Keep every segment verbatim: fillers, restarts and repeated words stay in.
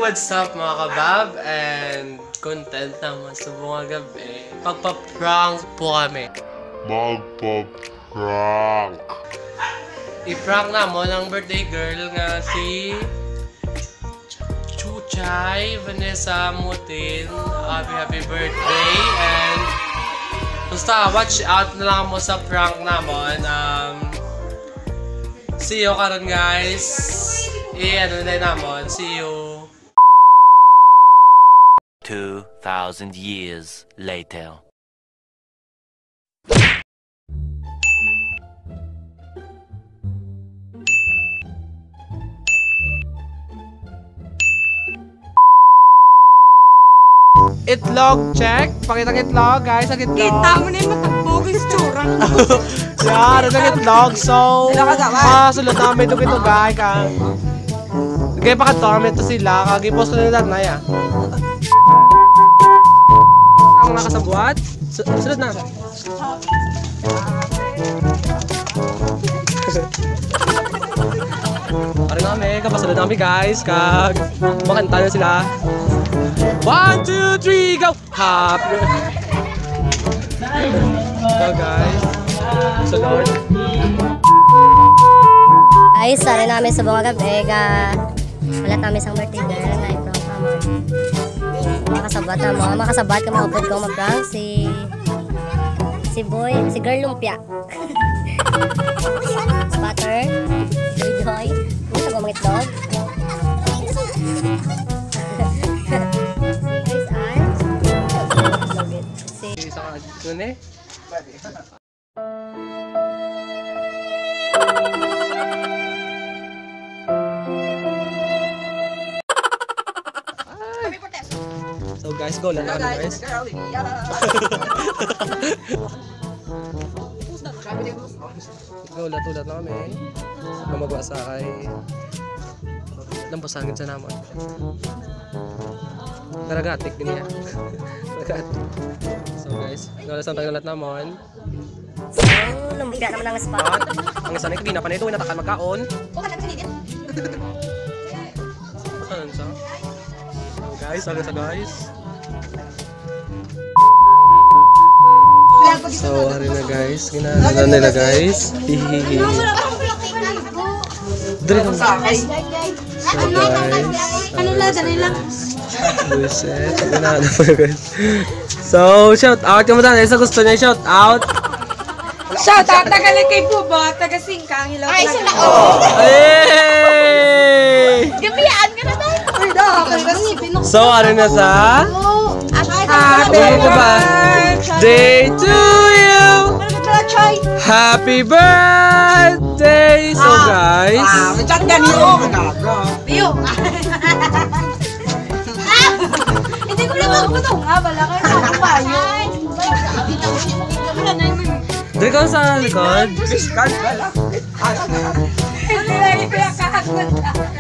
What's up mga kabab? And content naman sa buong gabi. Pagpa-prank po kami. Magpa-prank. I-prank naman ang birthday girl nga si Chuchay Vanessa Mutin. Happy happy birthday. And basta watch out na lang mo sa prank naman. Um, see you karon guys. Eh, ano na naman. See you. Two thousand years later. Itlog check. Pakita ng itlog guys. Ang itlog. Kita mo na yung matagpog yung tsura. Yan, ang itlog. So, masulot namin ito ito guys. Kaya pa ka-torment to sila. Kag-i-post ko nila na ya. Ang nakasabuat. Sulot na. Parang namin. Kapasulot namin guys. Kag makanta na sila. One, two, three, go! Happy! So guys, salon. Ay, sorry namin sa buong gabi. Wala namin isang birthday girl na i-prank naman. Makasabat na mo. Makasabat kami upod ko mag-prank si... Si boy, si girl lumpia. Spatter. Joy Joy. Gusto ko mga itlog. Ini so guys, go lang na guys. Go lang tulad na kami. Gumagawa sa kay lampasangin sa naman. Karagatik din niya. Karagatik. So guys, nalas ang tanggalat naman. So, lumpia naman ang spot. Ang isa na yung kagina pa na ito, natakan magkaon. Saan sa? So guys, saan sa guys? So, hari na guys. Ginagawa nila guys. Hihihi. Dari kang sa guys. So guys. Ano lang, dali lang. Buset. Ginagawa na po guys. So, shout out ka mo tayo sa gusto niya, shout out. Shout out, taga kay Bubo, taga Singkang, hello. Ay, sila ko. Hey! Gabiyaan ka na tayo. Ay, daw, ako. So, ano na sa? Happy birthday to you! Happy birthday! So, guys. Biyo. Hindi ko lang ako ito nga, bala kayo sa payo. Dari ka sa likod? Hindi lang ito yung kakakot.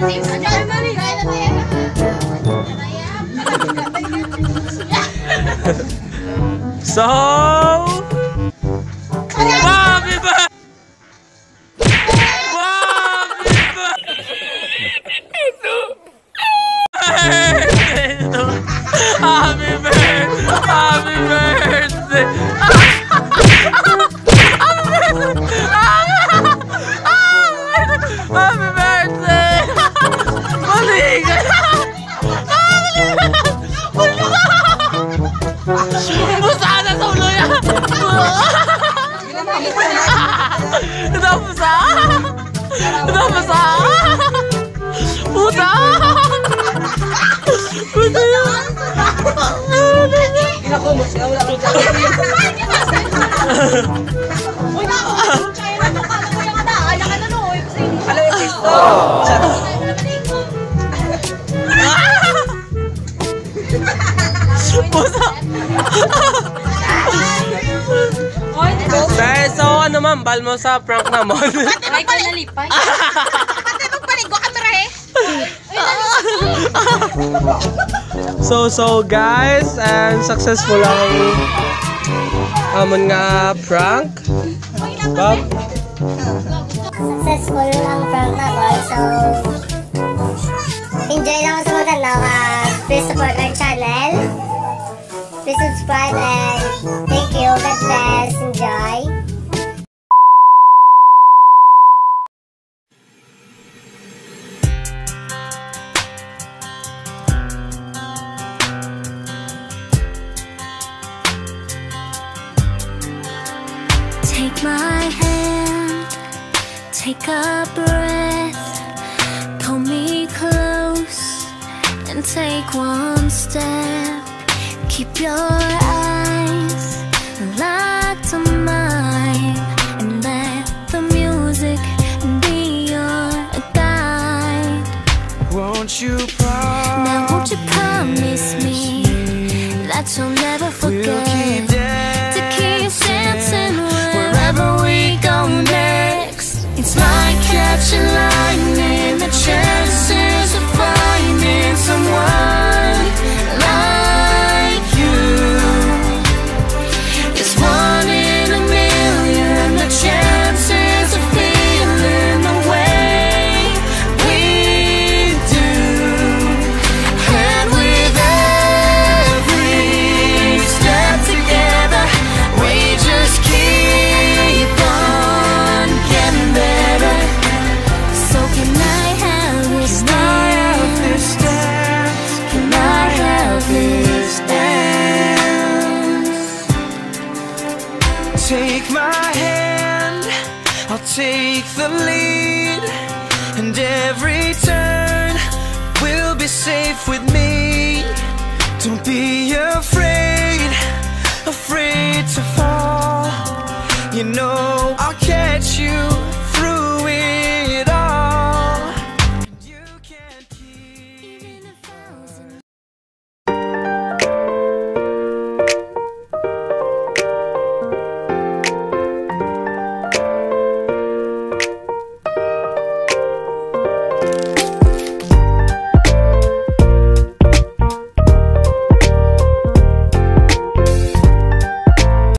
So, happy birthday! Happy birthday! Happy birthday! Happy birthday! Maligan! Pusaan na sa ulo yan! Ito pusaan! Ito pusaan! Pusaan! Pusa yan! Inakumos ka, wala kang kakakit. Uy, naku! Kaya na ito, kala ko yung kada. Ala ka na no. Alam yung pisto. Pusa! Dahil so ano ma'am, bal mo sa prank naman. Ay, ko nalipay. Pati magpaligo ka tara eh. So so guys, and successful ang amon nga prank. Bob. Successful ang prank naman, so enjoy lang ako sa maganda. Uh, please support our channel. Please subscribe and thank you. God bless. Enjoy. Take my hand, take a breath, pull me close and take one step. Keep your eyes locked on mine and let the music be your guide. Won't you promise? Now won't you promise me that you'll never forget? We'll keep to keep dancing wherever we go next. It's like catching lightning, the chances of finding someone like you is one in a million. The chances of feeling the way we do, and with every step together, we just keep on getting better. So can I have this dance? Can I have this dance? Take my hand, I'll take the lead, and every turn will be safe with me. Don't be afraid, afraid to